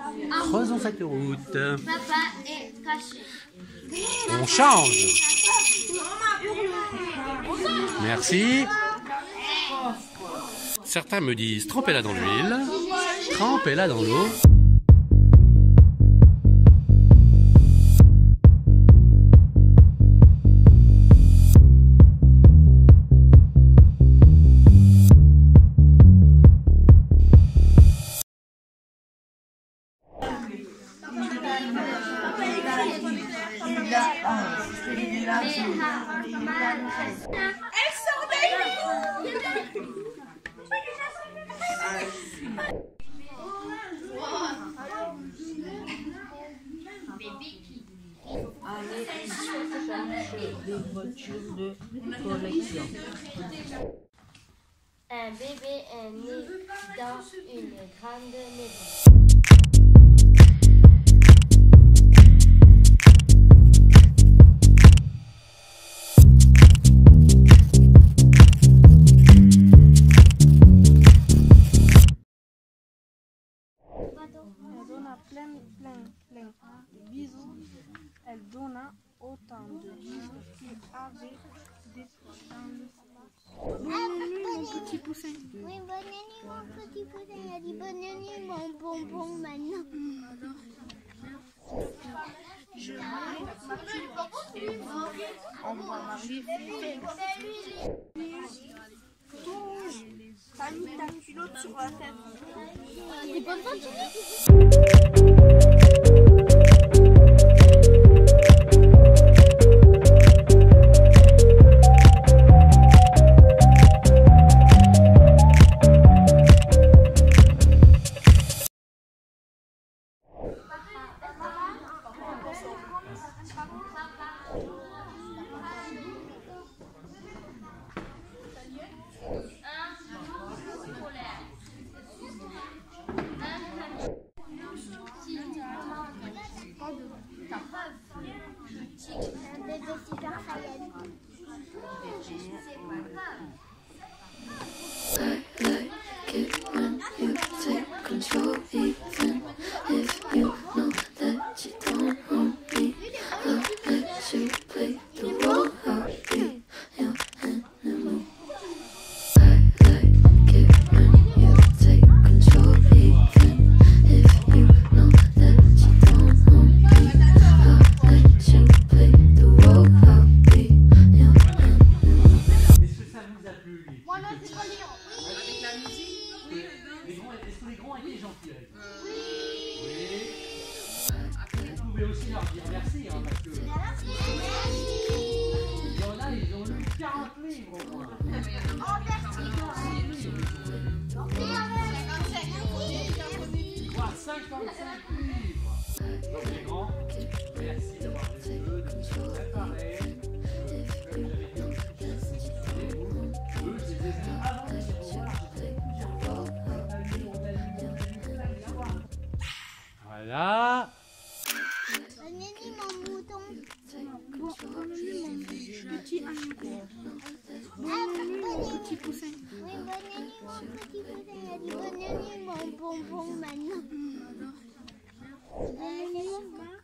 Creusons cette route. Papa est caché. On change. Merci. Certains me disent trempez-la dans l'huile, trempez-la dans l'eau. Elle sort d'elle. Des voitures de collection. Un bébé est né dans une grande maison. Elle donna plein de bisous. Elle donna autant de bisous qu'il avait d'espoir dans le ciel. Bonne nuit, mon petit poussin. Oui, bonne nuit, mon petit poussin. Il a dit bonne nuit, mon bonbon, maintenant. Je marie ma fille et vous, on va marier Touche, t'as mis ta culotte sur la tête. Des bonnes continues. Un bébé super Saiyan. Control even if you know that you don't want me. I'll let you play the role. I'll be your animal. I like it when you take control even if you know that you don't want me. I'll let you play the role. I'll be your animal. Est-ce que ça vous a plu? Moi, non, c'est pas libre. Avec la musique? Est-ce que les grands étaient gentils avec vous? Oui. Vous pouvez aussi leur dire merci, hein, parce que il y en a, ils ont lu 40 livres au moins. Voire 55 livres. Donc les grands, merci d'avoir été eux, de nous préparer. Comme j'avais dit au eux, je les ai vus avant de les revoir. Voilà. Bonne nuit, mon mouton. Bonne nuit, mon petit agneau. Bonne nuit, Mon petit poussin. Oui, bonne nuit, mon petit poussin. Il a dit bonne nuit, mon bonbon, maintenant. Bonne nuit,